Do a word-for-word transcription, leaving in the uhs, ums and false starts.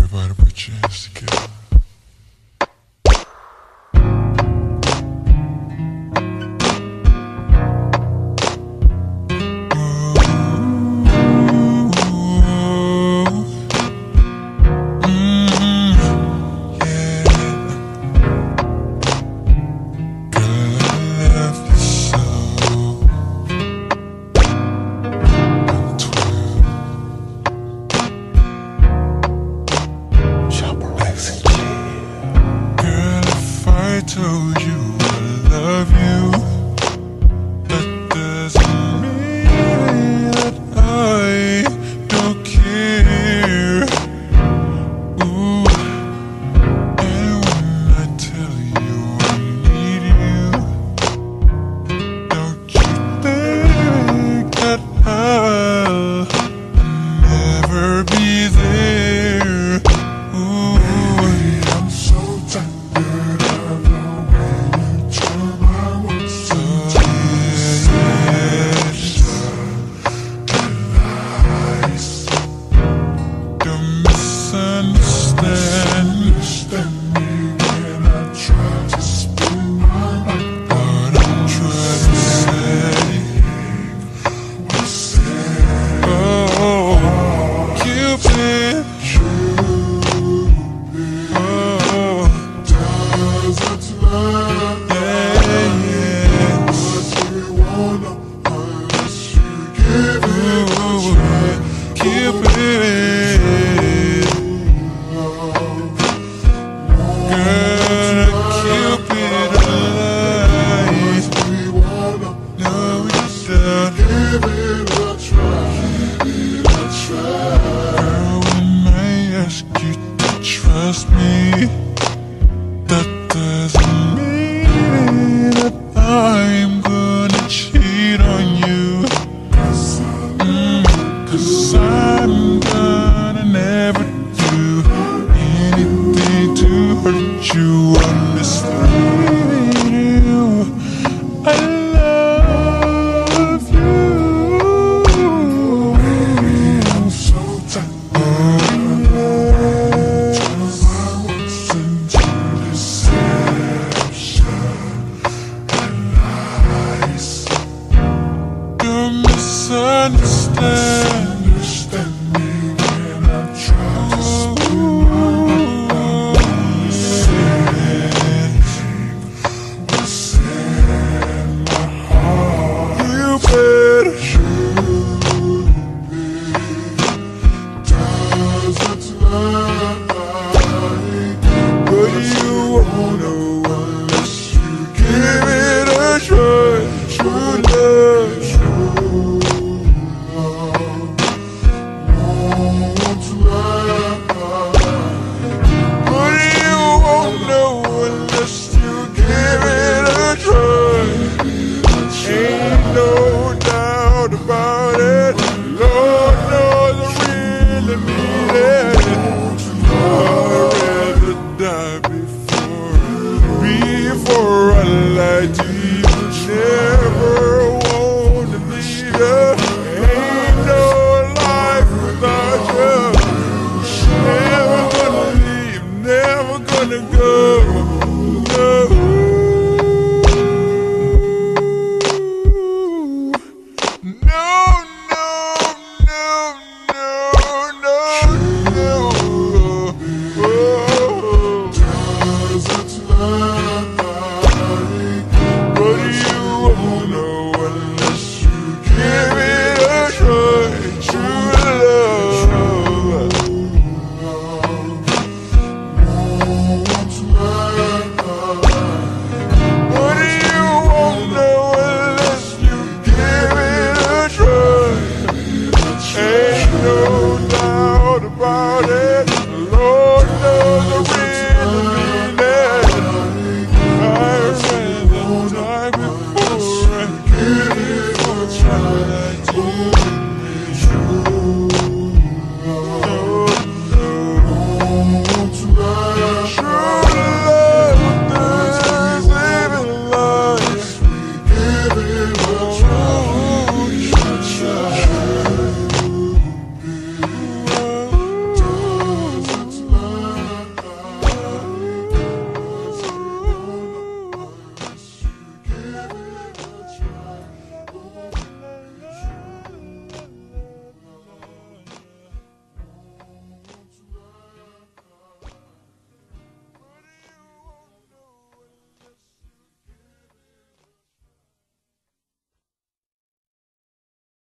Everybody put your hands together. I told you I love you. That doesn't mean that I don't care. Ooh, and when I tell you I need you, don't you think that I'll never be there? Ooh, I'm so tired of the way you turn my words into lies. Don't misunderstand me when I try to spin my mind. What I'm trying to say, oh, Cupid, trust me, that doesn't mean that I'm gonna cheat on you. mm, Cause I'm gonna never do anything to hurt you. I'm misleading you. I love you. Baby, I'm so tired. Understand, understand me when I try to spin my mind. What's in my heart? You better doesn't lie, but you won't know unless you give it a try. True love. Before I lie to you, never want to leave you. Ain't no life without you. Never gonna leave, never gonna go. No. Hey.